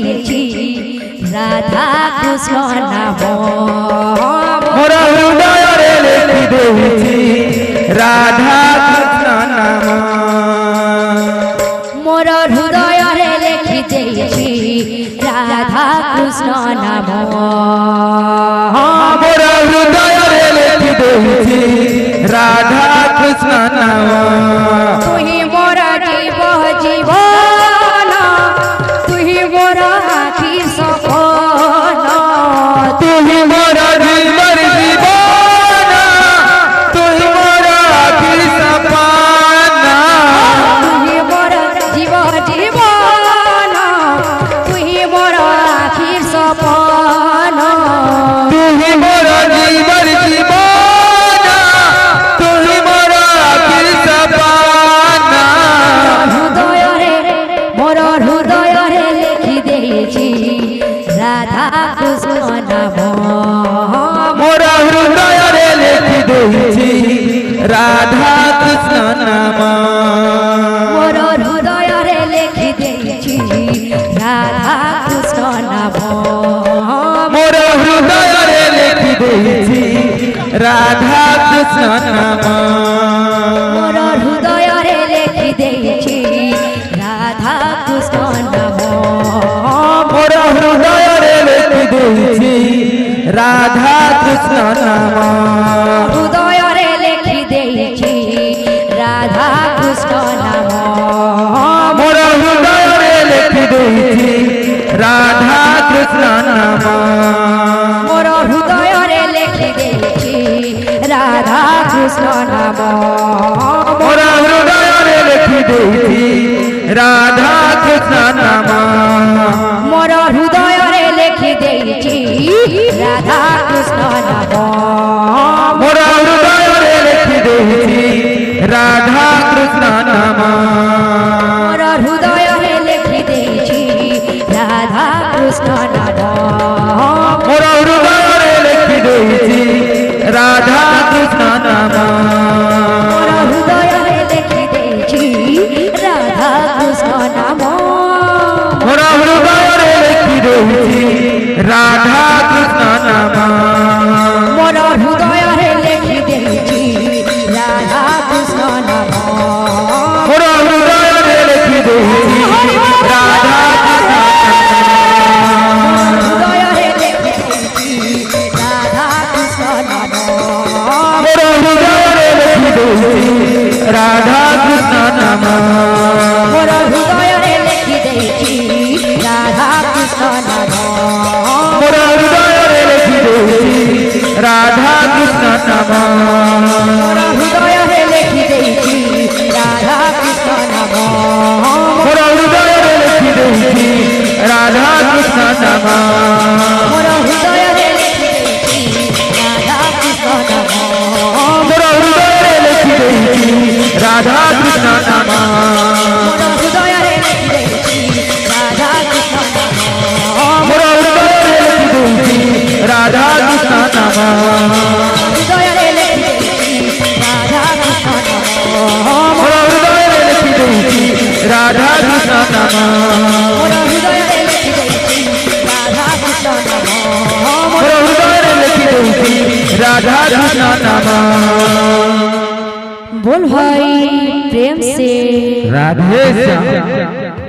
देइछि राधा कृष्ण नाम मोर हृदय रे लिखि देइछि राधा कृष्ण नाम मोर हृदय रे लिखि देइछि राधा कृष्ण नाम मोर हृदय रे लिखि देइछि राधा कृष्ण नाम तुही मोर जीव जीवन तुही मोर आखिर सपन तुही मोर जीवन जीवन तुही मोर आखिर सपना तुही मोर जीव जीवन तुही मोर आखिर सपन तुही मोर जीवन जीवन तुही मोर आखिर सपना हृदय रे मोर हृदय रे लिखि देइछि राधा कृष्ण नाम मोर हृदय रे लिखि देइछि राधा कृष्ण नाम मोर हृदय रे लिखि देइछि राधा कृष्ण नाम मोर हृदय रे लिखि देइछि राधा कृष्ण नाम मोर हृदय रे लिखि देइछि राधा कृष्ण नाम मोर हृदय रे लिखि देइछि राधा कृष्ण नाम हृदय रे लिखि देइछि राधा कृष्ण नाम मोर हृदय रे लिखि देइछि राधा कृष्ण नाम मोर हृदय रे लिखि देइछि राधा कृष्ण नाम मोर हृदय रे लिखि देइछि राधा कृष्ण नाम मोर हृदय रे लिखि देइछि राधा कृष्ण नाम मोर हृदय रे लिखि देइछि राधा कृष्ण नाम मोर हृदय रे लिखि देइछि राधा कृष्ण नाम मोर हृदय रे लिखि देइछि राधा कृष्ण नाम मोर हृदय रे लिखि देइछि राधा कृष्ण नाम मोर हृदय रे लिखि देइछि राधा कृष्ण नाम मोर हृदय रे लिखि देइछि राधा कृष्ण नाम मोर हृदय रे लिखि देइछि राधा कृष्ण हृदय रे लिखि देइछि राधा कृष्ण नाम मोर हृदय रे लिखि देइछि राधा कृष्ण नाम मोर हृदय रे लिखि देइछि राधा कृष्ण नाम मोर हृदय रे लिखि देइछि राधा कृष्ण नाम मोर हृदय रे लिखि देइछि राधा कृष्ण नाम मोर हृदय रे लिखि देइछि राधा कृष्ण नाम मोर हृदय रे लिखि देइछि राधा कृष्ण नाम मोर हृदय रे लिखि देइछि राधा कृष्ण नाम मोर हृदय रे लिखि देइछि राधा कृष्ण नाम मोर हृदय रे लिखि देइछि राधा कृष्ण नाम हृदय रे लिखि देइछि राधा कृष्ण नाम मोर हृदय रे लिखि देइछि राधा कृष्ण नाम मोर हृदय रे लिखि देइछि राधा कृष्ण नाम मोर हृदय रे लिखि देइछि राधा कृष्ण नाम बोल भाई प्रेम से राधे श्याम।